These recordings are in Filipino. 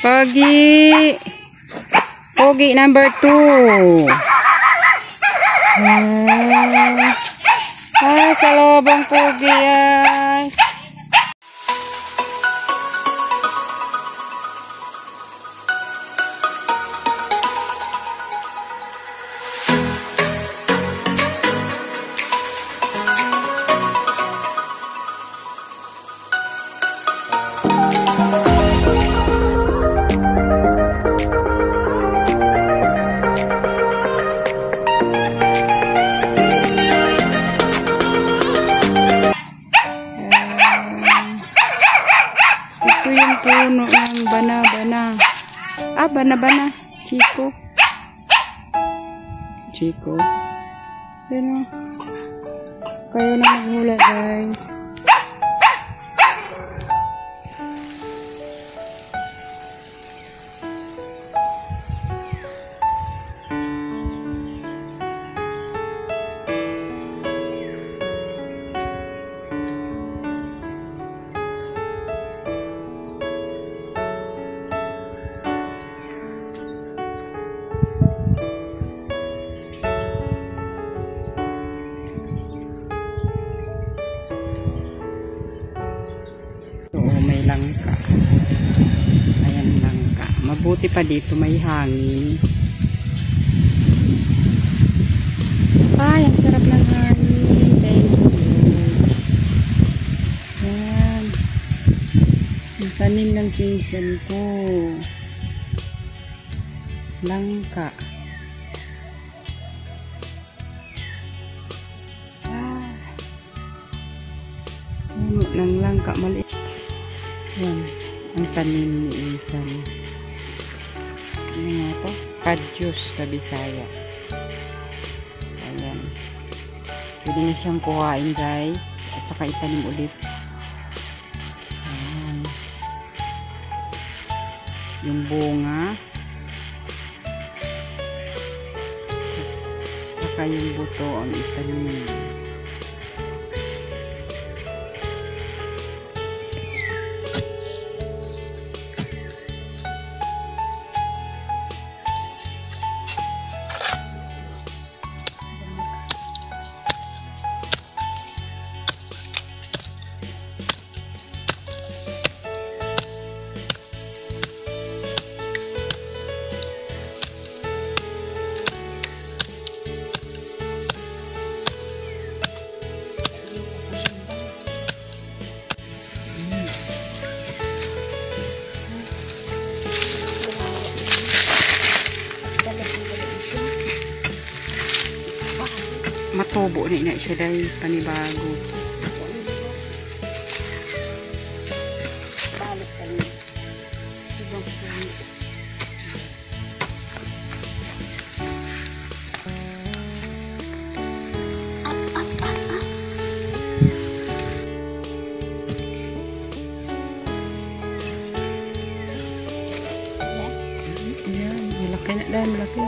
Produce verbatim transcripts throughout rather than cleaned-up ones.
Pogi. Pogi number two. Ay, ay sa lobang pogi ay. Puno ng bana-bana. Ah, bana-bana. Chico. Chico. Pero, kayo na maghula, guys. Langka. Ayan langka. Mabuti pa dito may hangin. Ay, ang sarap ng hangin. Thank you. Ayan. Ang tanim ng kinsan ko. Langka. Ah. Puno ng langka. Maliit. Yan, ang tanim ni Insan. Ano nga ito? Kadyos sa Bisaya. Ayan. Pwede na siyang kuhain, guys. At saka itanim ulit. Ayan. Yung bunga. At saka yung buto ang itanim. Matubo na ina siya dahil panibago. Balik kami. Ayan, malaki na dahil malaki.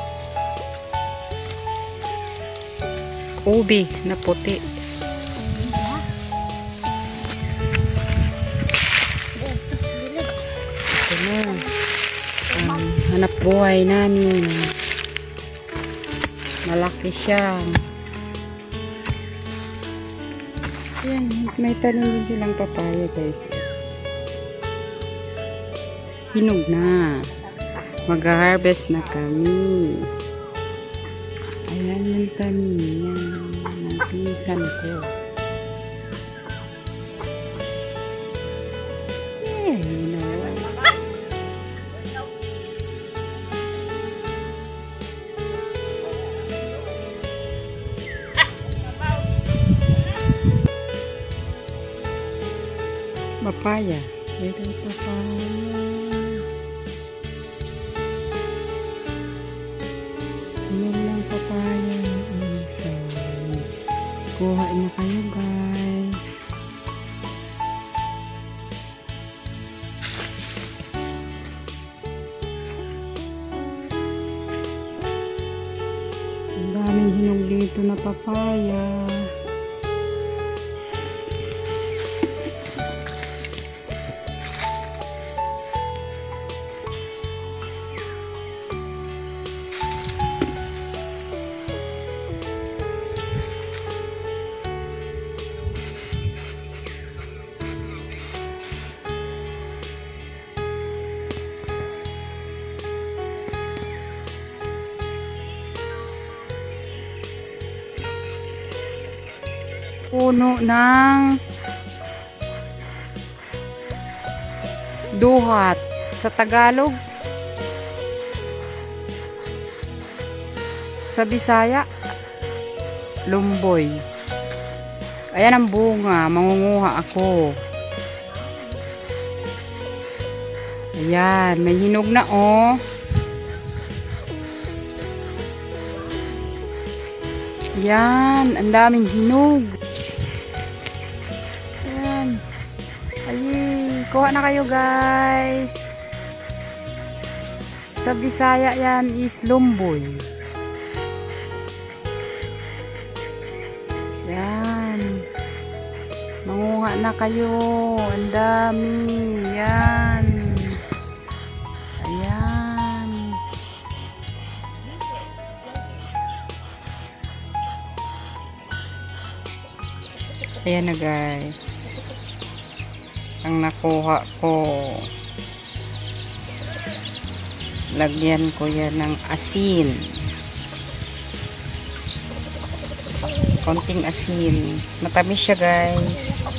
Ubi na puti. Ito na. Um, hanap buhay namin. Malaki siya. Ayan, may tanim din silang papaya, guys. Hinog na. Mag-harvest na kami. Ayan yung tanim niya ng pinsan ko. Yeah, you know. Papaya. Ito yung papaya. Papaya. So, kuha na kayo, guys. Ang daming hinog dito na papaya. puno ng duhat sa Tagalog. Sa Bisaya, lumboy. Ayan ang bunga, mangunguha ako. Ayan, may hinog na oh. Ayan, ang daming hinog. Ayan. Ay, kuha na kayo guys. Sa Bisaya yan is lumboy. Ayan. Mangunga na kayo. Ang dami. Ayan. Ayan. Ayan na guys. Ang nakuha ko. Lagyan ko yan ng asin. Konting asin. Matamis siya guys.